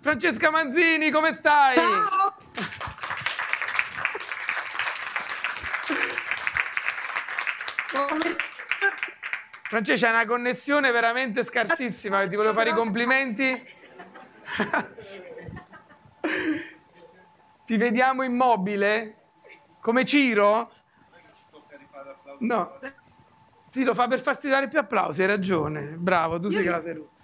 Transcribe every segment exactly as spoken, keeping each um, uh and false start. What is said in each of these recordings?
Francesca Manzini, come stai? Ciao! Come... Francesca, c'è una connessione veramente scarsissima, ti volevo fare i complimenti. Ti vediamo immobile? Come Ciro? No. Sì, lo fa per farti dare più applausi, hai ragione. Bravo, tu sei che la sei tu.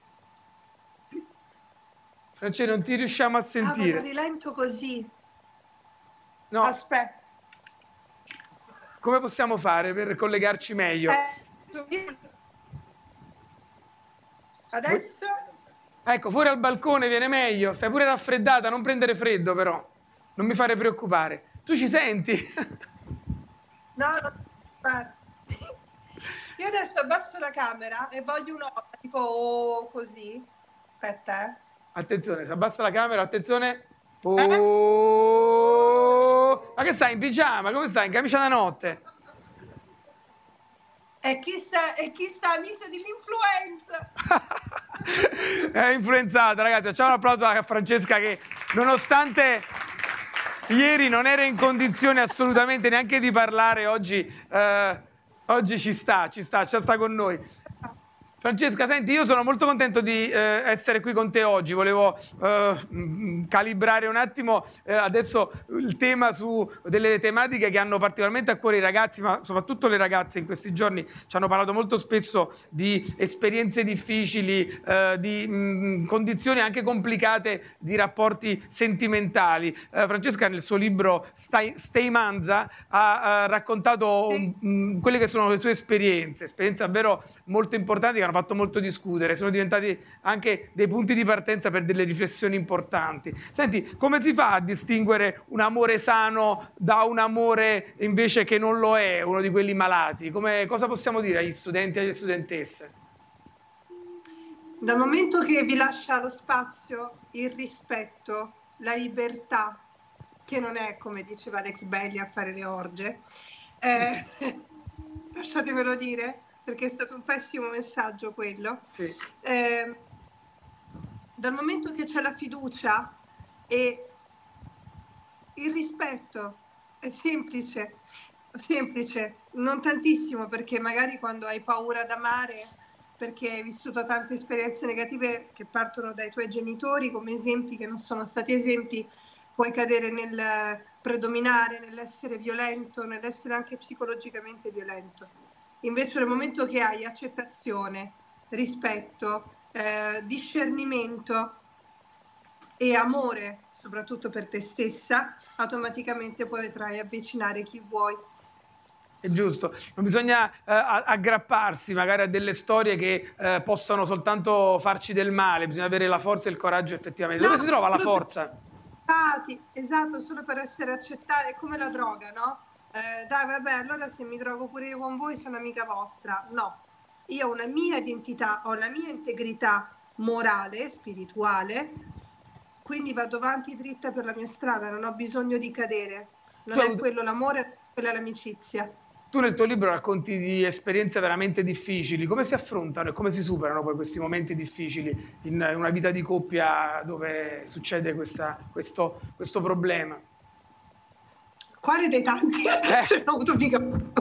Francesca, non ti riusciamo a sentire. Ah, ma rilento così. No. Aspetta. Come possiamo fare per collegarci meglio? Eh, adesso? Ecco, fuori al balcone viene meglio. Stai pure raffreddata, non prendere freddo però. Non mi fare preoccupare. Tu ci senti? No, no, guarda. Io adesso abbasso la camera e voglio un'ora, tipo così. Aspetta, eh. Attenzione, si abbassa la camera, attenzione. Eh? Oh. Ma che stai in pigiama? Come stai? In camicia da notte? E chi sta, e chi sta a misa dell'influenza? È influenzata, ragazzi. Facciamo un applauso a Francesca che, nonostante ieri non era in condizione assolutamente neanche di parlare, oggi, eh, oggi ci sta, ci sta, ci sta con noi. Francesca, senti, io sono molto contento di eh, essere qui con te oggi. Volevo eh, calibrare un attimo eh, adesso il tema su delle tematiche che hanno particolarmente a cuore i ragazzi, ma soprattutto le ragazze in questi giorni ci hanno parlato molto spesso di esperienze difficili, eh, di mh, condizioni anche complicate di rapporti sentimentali. Eh, Francesca nel suo libro Stay, Stay Manza ha, ha raccontato Sì. mh, quelle che sono le sue esperienze, esperienze davvero molto importanti che hanno fatto molto discutere, sono diventati anche dei punti di partenza per delle riflessioni importanti. Senti, come si fa a distinguere un amore sano da un amore invece che non lo è, uno di quelli malati? Come, cosa possiamo dire agli studenti e alle studentesse? Dal momento che vi lascia lo spazio, il rispetto, la libertà, che non è, come diceva Alex Belli, a fare le orge, eh, lasciatemelo dire, perché è stato un pessimo messaggio quello. Sì. Eh, dal momento che c'è la fiducia e il rispetto, è semplice, semplice, non tantissimo, perché magari quando hai paura d'amare, perché hai vissuto tante esperienze negative che partono dai tuoi genitori come esempi che non sono stati esempi, puoi cadere nel predominare, nell'essere violento, nell'essere anche psicologicamente violento. Invece nel momento che hai accettazione, rispetto, eh, discernimento e amore, soprattutto per te stessa, automaticamente potrai avvicinare chi vuoi. È giusto, non bisogna eh, aggrapparsi magari a delle storie che eh, possano soltanto farci del male, bisogna avere la forza e il coraggio effettivamente. No, Dove si trova la forza? Esatto, solo per essere accettati, è come la droga, no? Eh, dai, vabbè, allora se mi drogo pure io con voi sono amica vostra. No, io ho una mia identità, ho la mia integrità morale, spirituale, quindi vado avanti dritta per la mia strada, non ho bisogno di cadere. Non è quello l'amore, quella è l'amicizia. Tu nel tuo libro racconti di esperienze veramente difficili. Come si affrontano e come si superano poi questi momenti difficili in una vita di coppia dove succede questa, questo, questo problema? Quale dei tanti? Eh. Ce n'ho avuto mica.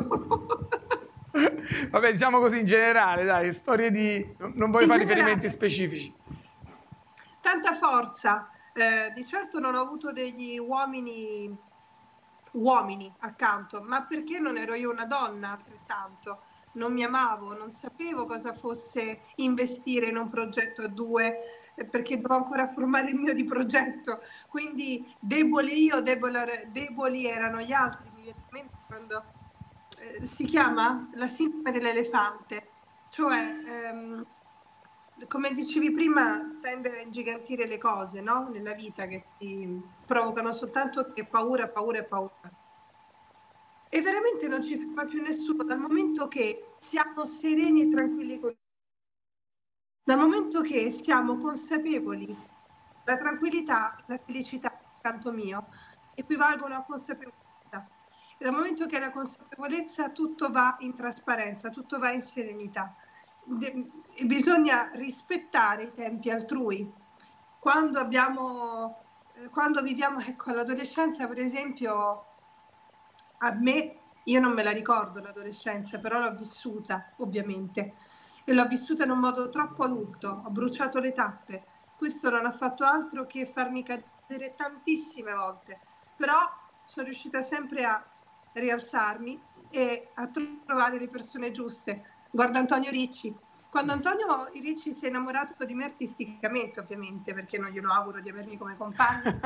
Vabbè, diciamo così in generale, dai, storie di... Non voglio In fare generale. riferimenti specifici. Tanta forza. Eh, di certo non ho avuto degli uomini... uomini accanto, ma perché non ero io una donna altrettanto? Non mi amavo, non sapevo cosa fosse investire in un progetto a due, perché dovevo ancora formare il mio di progetto, quindi debole io, debole, deboli erano gli altri. Mi viene in mente quando eh, si chiama la sindrome dell'elefante, cioè ehm, come dicevi prima, tendere a ingigantire le cose, no? Nella vita, che ti provocano soltanto che paura, paura e paura. E veramente non ci ferma più nessuno, dal momento che siamo sereni e tranquilli con dal momento che siamo consapevoli, la tranquillità, la felicità, canto mio, equivalgono a consapevolezza. E dal momento che la consapevolezza, tutto va in trasparenza, tutto va in serenità. De- bisogna rispettare i tempi altrui. quando abbiamo, eh, quando viviamo, ecco, l'adolescenza per esempio, a me, io non me la ricordo l'adolescenza, però l'ho vissuta ovviamente, e l'ho vissuta in un modo troppo adulto, ho bruciato le tappe, questo non ha fatto altro che farmi cadere tantissime volte, però sono riuscita sempre a rialzarmi e a trovare le persone giuste. Guarda Antonio Ricci. Quando Antonio Ricci si è innamorato di me artisticamente, ovviamente, perché non glielo auguro di avermi come compagno.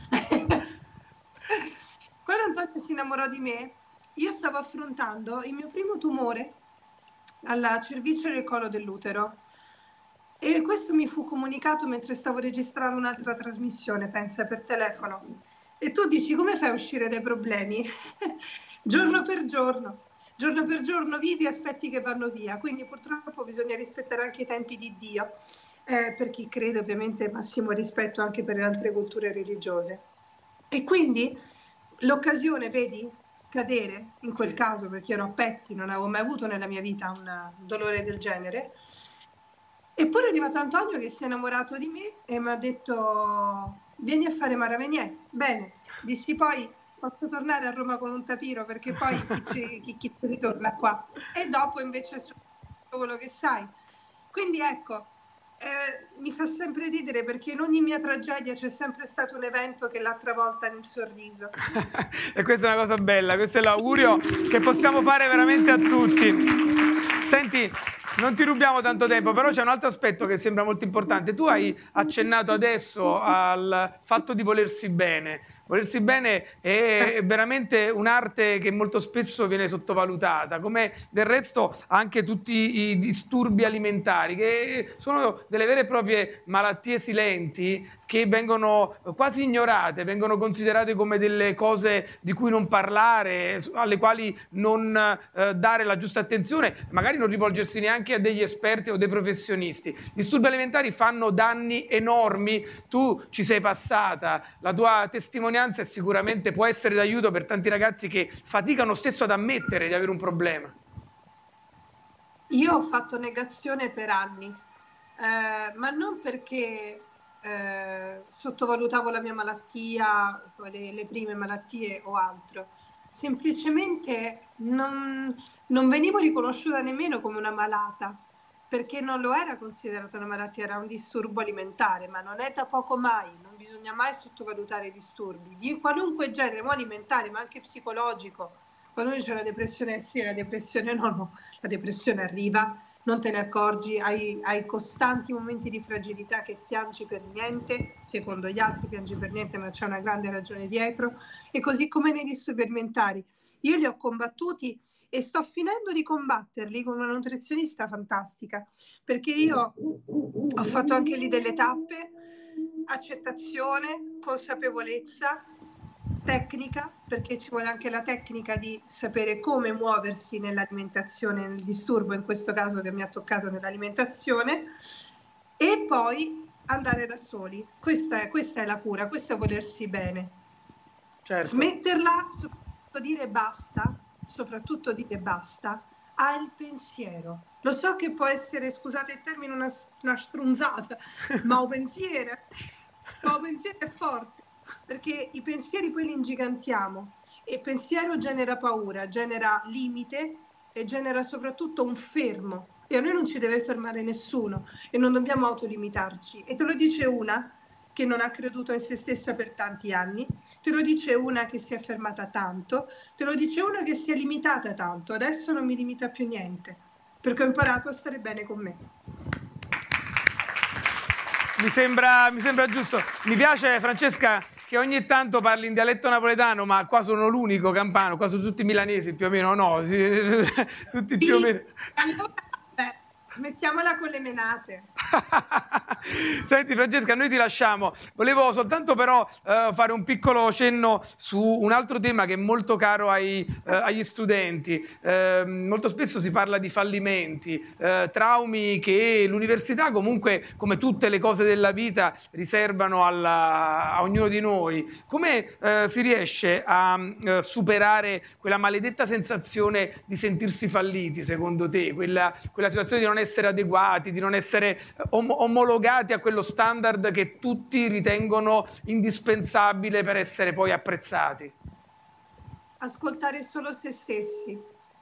Quando Antonio si innamorò di me, io stavo affrontando il mio primo tumore alla cervice del collo dell'utero. E questo mi fu comunicato mentre stavo registrando un'altra trasmissione, pensa, per telefono. E tu dici, come fai a uscire dai problemi? Giorno per giorno. Giorno per giorno vivi aspetti che vanno via, quindi purtroppo bisogna rispettare anche i tempi di Dio, eh, per chi crede ovviamente massimo rispetto anche per le altre culture religiose. E quindi l'occasione, vedi, cadere in quel caso, perché ero a pezzi, non avevo mai avuto nella mia vita un dolore del genere, eppure è arrivato Antonio che si è innamorato di me e mi ha detto vieni a fare Maravigné. Bene, dissi poi posso tornare a Roma con un tapiro perché poi chi, chi, chi ritorna qua, e dopo invece so quello che sai. Quindi ecco, eh, mi fa sempre ridere perché in ogni mia tragedia c'è sempre stato un evento che l'ha travolta nel sorriso. E questa è una cosa bella, questo è l'augurio che possiamo fare veramente a tutti. Senti, non ti rubiamo tanto tempo, però c'è un altro aspetto che sembra molto importante. Tu hai accennato adesso al fatto di volersi bene. Volersi bene è veramente un'arte che molto spesso viene sottovalutata, come del resto anche tutti i disturbi alimentari, che sono delle vere e proprie malattie silenti che vengono quasi ignorate, vengono considerate come delle cose di cui non parlare, alle quali non eh, dare la giusta attenzione, magari non rivolgersi neanche a degli esperti o dei professionisti. I disturbi alimentari fanno danni enormi, tu ci sei passata, la tua testimonianza e sicuramente può essere d'aiuto per tanti ragazzi che faticano stesso ad ammettere di avere un problema. Io ho fatto negazione per anni, eh, ma non perché eh, sottovalutavo la mia malattia, le, le prime malattie o altro, semplicemente non, non venivo riconosciuta nemmeno come una malata, perché non lo era considerata una malattia, era un disturbo alimentare, ma non è da poco mai, non bisogna mai sottovalutare i disturbi, di qualunque genere, ma alimentare, ma anche psicologico. Quando c'è la depressione, sì, la depressione no, no, la depressione arriva, non te ne accorgi, hai, hai costanti momenti di fragilità che piangi per niente, secondo gli altri piangi per niente, ma c'è una grande ragione dietro, e così come nei disturbi alimentari. Io li ho combattuti e sto finendo di combatterli con una nutrizionista fantastica, perché io ho fatto anche lì delle tappe, accettazione, consapevolezza, tecnica, perché ci vuole anche la tecnica di sapere come muoversi nell'alimentazione, nel disturbo, in questo caso che mi ha toccato nell'alimentazione, e poi andare da soli. Questa è, questa è la cura, questo è volersi bene. Certo. Smetterla, soprattutto dire basta, soprattutto dire basta al pensiero. Lo so che può essere, scusate il termine, una, una strunzata, ma un pensiero, ma un pensiero è forte, perché i pensieri poi li ingigantiamo, e il pensiero genera paura, genera limite e genera soprattutto un fermo, e a noi non ci deve fermare nessuno e non dobbiamo autolimitarci. E te lo dice una che non ha creduto in se stessa per tanti anni, te lo dice una che si è fermata tanto, te lo dice una che si è limitata tanto. Adesso non mi limita più niente, perché ho imparato a stare bene con me. Mi sembra, mi sembra giusto. Mi piace, Francesca, che ogni tanto parli in dialetto napoletano, ma qua sono l'unico campano, qua sono tutti milanesi più o meno, no? Sì, tutti più o meno. Allora, beh, mettiamola con le menate. Senti Francesca, noi ti lasciamo. Volevo soltanto però uh, fare un piccolo cenno su un altro tema che è molto caro ai, uh, agli studenti. Uh, molto spesso si parla di fallimenti, uh, traumi che l'università comunque, come tutte le cose della vita, riservano alla, a ognuno di noi. Come uh, si riesce a uh, superare quella maledetta sensazione di sentirsi falliti, secondo te? Quella, quella situazione di non essere adeguati, di non essere om omologati a quello standard che tutti ritengono indispensabile per essere poi apprezzati? Ascoltare solo se stessi.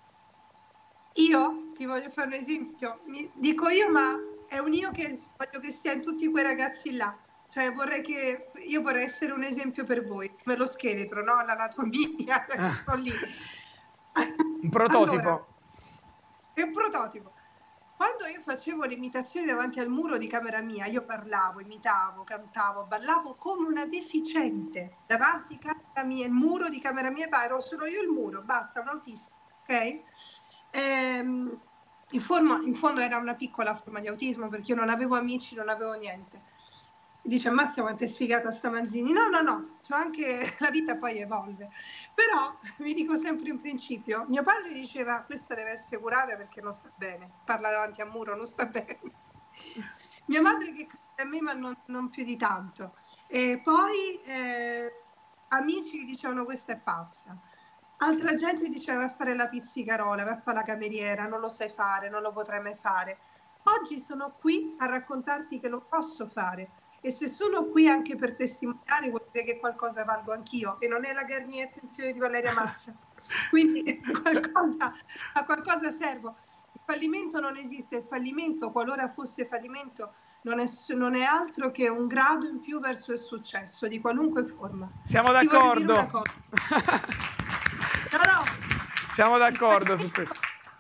Io ti voglio fare un esempio, mi, dico io, ma è un io che voglio che stia in tutti quei ragazzi là. Cioè vorrei che io vorrei essere un esempio per voi, come lo scheletro, no? L'anatomia, Ah. sto lì. Un prototipo. Allora, è un prototipo. Quando io facevo le imitazioni davanti al muro di camera mia, io parlavo, imitavo, cantavo, ballavo come una deficiente. Davanti a camera mia, il muro di camera mia, ero solo io il muro, basta, un autista, ok? Ehm, in, forma, in fondo era una piccola forma di autismo perché io non avevo amici, non avevo niente. Dice, ammazza quanto è sfigata sta Manzini. No, no, no, c'ho anche la vita poi evolve. Però vi dico sempre in principio, mio padre diceva questa deve essere curata perché non sta bene, parla davanti al muro, non sta bene. Mia madre che crede a me ma non, non più di tanto. E poi eh, amici dicevano questa è pazza. Altra gente diceva va a fare la pizzicarola, va a fare la cameriera, non lo sai fare, non lo potrai mai fare. Oggi sono qui a raccontarti che lo posso fare. E se sono qui anche per testimoniare vuol dire che qualcosa valgo anch'io e non è la Garnier attenzione di Valeria Mazza. Quindi qualcosa, a qualcosa servo. Il fallimento non esiste, il fallimento, qualora fosse fallimento, non è, non è altro che un grado in più verso il successo, di qualunque forma. Siamo d'accordo. No, no. Siamo d'accordo su questo.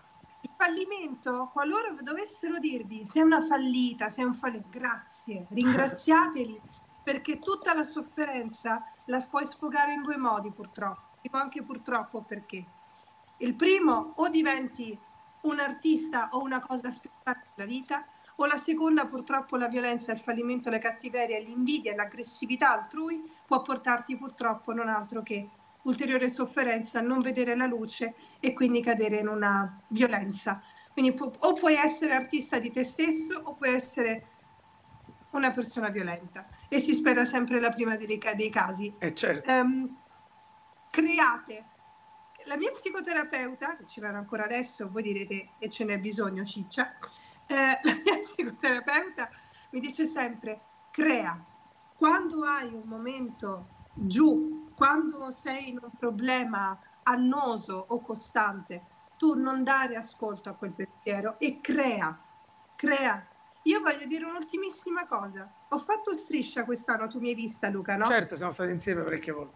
Fallimento, qualora dovessero dirvi sei una fallita, sei un fallito, grazie, ringraziateli perché tutta la sofferenza la puoi sfogare in due modi purtroppo, dico anche purtroppo perché il primo o diventi un artista o una cosa spettacolaire della vita o la seconda purtroppo la violenza, il fallimento, la cattiveria, l'invidia e l'aggressività altrui può portarti purtroppo non altro che ulteriore sofferenza, non vedere la luce e quindi cadere in una violenza. Quindi pu o puoi essere artista di te stesso o puoi essere una persona violenta e si spera sempre la prima dei, dei casi. Eh certo. Um, create. La mia psicoterapeuta, che ci vado ancora adesso, voi direte e ce n'è bisogno ciccia, eh, la mia psicoterapeuta mi dice sempre crea. Quando hai un momento giù, quando sei in un problema annoso o costante, tu non dare ascolto a quel pensiero e crea, crea. Io voglio dire un'ultimissima cosa. Ho fatto Striscia quest'anno, tu mi hai vista Luca, no? Certo, siamo stati insieme parecchie volte.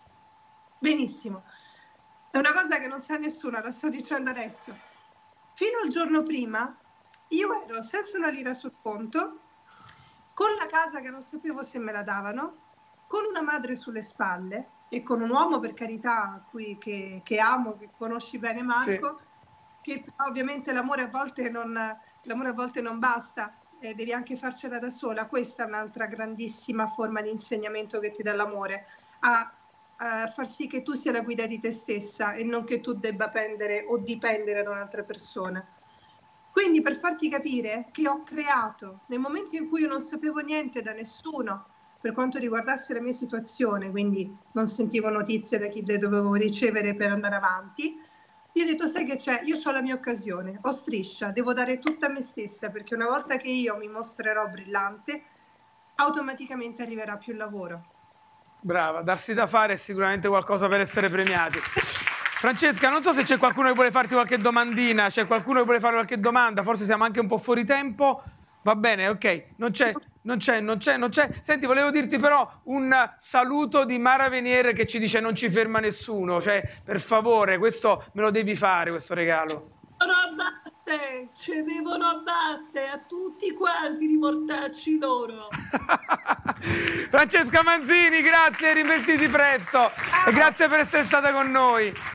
Benissimo. È una cosa che non sa nessuno, la sto dicendo adesso. Fino al giorno prima io ero senza una lira sul conto, con la casa che non sapevo se me la davano, con una madre sulle spalle e con un uomo, per carità, qui, che, che amo, che conosci bene Marco, sì. Che ovviamente l'amore a volte non, l'amore a volte non basta, eh, devi anche farcela da sola. Questa è un'altra grandissima forma di insegnamento che ti dà l'amore, a, a far sì che tu sia la guida di te stessa e non che tu debba pendere o dipendere da un'altra persona. Quindi per farti capire che ho creato, nel momento in cui io non sapevo niente da nessuno, per quanto riguardasse la mia situazione, quindi non sentivo notizie da chi le dovevo ricevere per andare avanti, io ho detto, sai che c'è? Io ho la mia occasione, ho Striscia, devo dare tutta a me stessa, perché una volta che io mi mostrerò brillante, automaticamente arriverà più lavoro. Brava, darsi da fare è sicuramente qualcosa per essere premiati. Francesca, non so se c'è qualcuno che vuole farti qualche domandina, c'è qualcuno che vuole fare qualche domanda, forse siamo anche un po' fuori tempo. Va bene, ok, non c'è, non c'è, non c'è, non c'è. Senti, volevo dirti però un saluto di Mara Venier che ci dice non ci ferma nessuno, cioè per favore, questo me lo devi fare, questo regalo. Devono abbatte, ci devono abbatte a tutti quanti di mortacci loro. Francesca Manzini, grazie, rimettiti presto e grazie per essere stata con noi.